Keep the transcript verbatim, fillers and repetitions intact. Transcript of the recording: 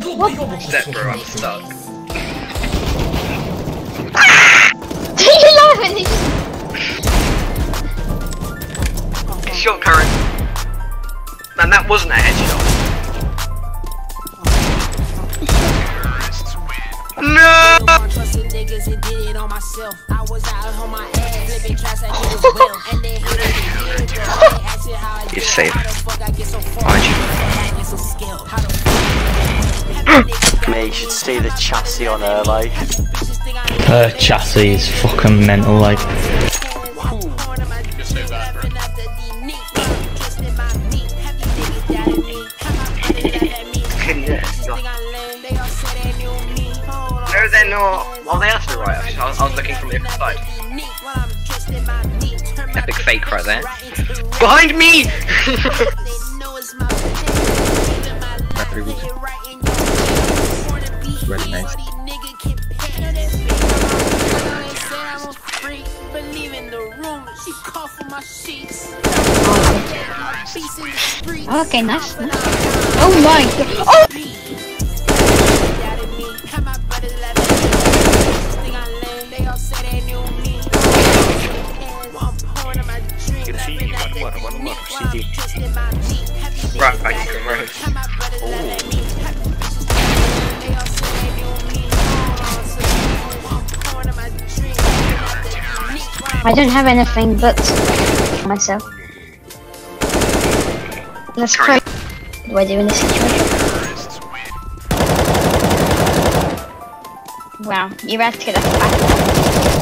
What? Step bro, I'm stuck. Do you love it? Shot current. Man, that wasn't a headshot. No! You're safe. Aren't you? Mate, you should see the chassis on her, like. Her chassis is fucking mental, like. No, they're not. Well, they are to the right. Actually, I was, I was looking from the other side. Epic fake right there. Behind me! Really nice. Okay, nice, nice. Oh my god. Oh! Right, I can run. I don't have anything but myself. Let's try. What do I do in this situation? Wow, you're about to get a back.